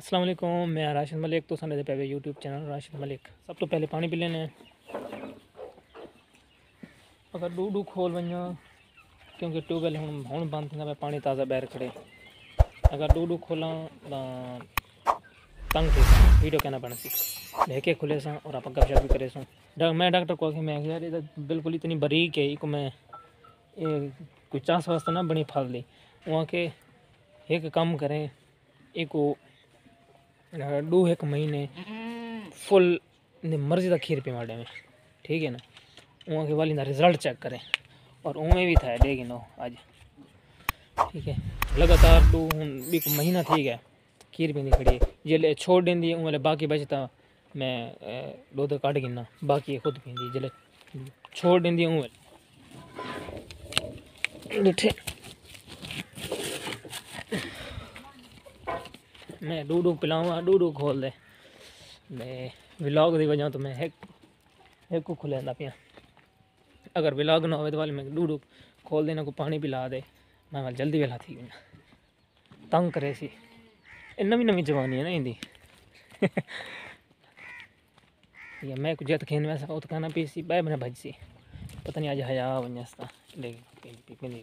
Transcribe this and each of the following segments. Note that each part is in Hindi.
अस्सलाम वालेकुम, मैं राशिद मलिक। तो साढ़े पे यूट्यूब चैनल राशिद मलिक। सब तो पहले पानी पी लेने। अगर डू खोल वञा क्योंकि ट्यूबवेल हूँ बंद थी, पानी ताज़ा बैर खड़े। अगर डू खोला तंग थी वीडियो कहना पड़ना सी लेके खुले सा और आप गपशप भी करे सो। मैं डॉक्टर को आखिर मैं यार ये बिल्कुल इतनी बारीक है, इको मैं कोई चांस वास्ते ना बनी फल दी। वहाँ के एक काम करें, एक डू एक महीने फुल मर्जी का खीर पिवाड़े में, ठीक है ना। वहाँ के वाली रिजल्ट चेक करें और उमें भी था देगी नो आज, ठीक है। लगातार डू भी महीना ठीक है, खीर भी नहीं खड़ी जल्द छोड़ देंदी उमले बाकी बचता मैं दूध काट गिना बाकी खुद पींदी जल्द छोड़ देंदी उठे। मैं डू पिलाऊँगा, डू खोल दे। मैं व्लॉग की वजह तो मैं एक को खुलेंदा पिया। अगर व्लॉग ना हो तो वाले मैं डू खोल देना को पानी पिला दे, मैं जल्दी वेला थी तंग करे सी। नवी नवी जवानी है ना इंदी या मैं कुछ जत खेन वैसा उत खाना पी सी बाय मैंने भज सी पता नहीं आज हया वजहता लेकिन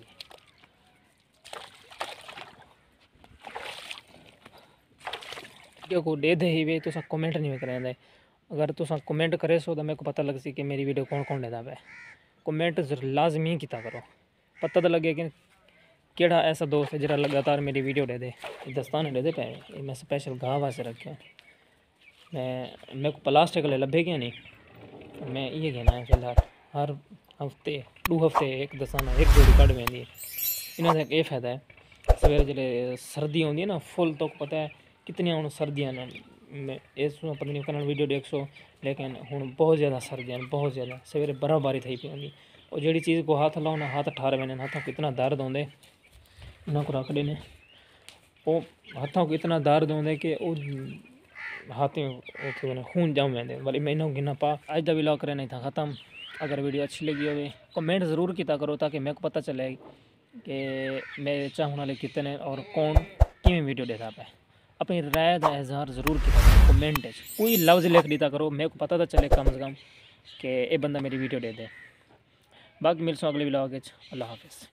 वीडियो को दे दे ही वे तो कमेंट नहीं करें। अगर तुम कमेंट करे सो तो मेरे को पता लग सी कि मेरी वीडियो कौन कौन लेता है। कमेंट लाजमी किया करो, पता तो लगे कि केड़ा ऐसा दोस्त है जरा लगातार मेरी वीडियो दे दे। दस्ताने दे दे पे मैं स्पेशल गाँव वास्ते रखे। मेरे को प्लास्टिक ले लभे क्या नहीं, मैं ये कहना है फिलहाल हर हफ्ते 2 हफ्ते एक दस्ताना एक जोड़ी कट पैंदी। इन्होंने ये फायदा है सवेरे जल्द सर्दी आँदी है ना फुल तो पता है कितनी हूँ सर्दियाँ मैं इस पता नहीं करना वीडियो देख सो, लेकिन हूँ बहुत ज़्यादा सर्दियाँ बहुत ज़्यादा सवेरे बर्फबारी थी पी आँदी। और जी चीज़ को हाथ लाओ ना हाथ ठार मैंने हाथों को इतना दर्द आते इन्हों को रख देने वो हाथों को इतना दर्द आते कि हाथों उसे खून जम वेंदे। वाली मैं इन्हों गिना पा अज का व्लॉग करे नहीं था ख़त्म। अगर वीडियो अच्छी लगी हो कमेंट ज़रूर किया करो ताकि मेरे को पता चले कि मेरे चाहने वाले कितने और कौन किमें वीडियो देता पे। अपनी राय का इजहार ज़रूर किया कमेंट कोई लफ्ज़ लिख दिया करो, मेरे को पता तो चले कम से कम कि ये बंदा मेरी वीडियो दे दे। बाकी मिलसूँ अगले व्लॉग। अल्लाह हाफिज़।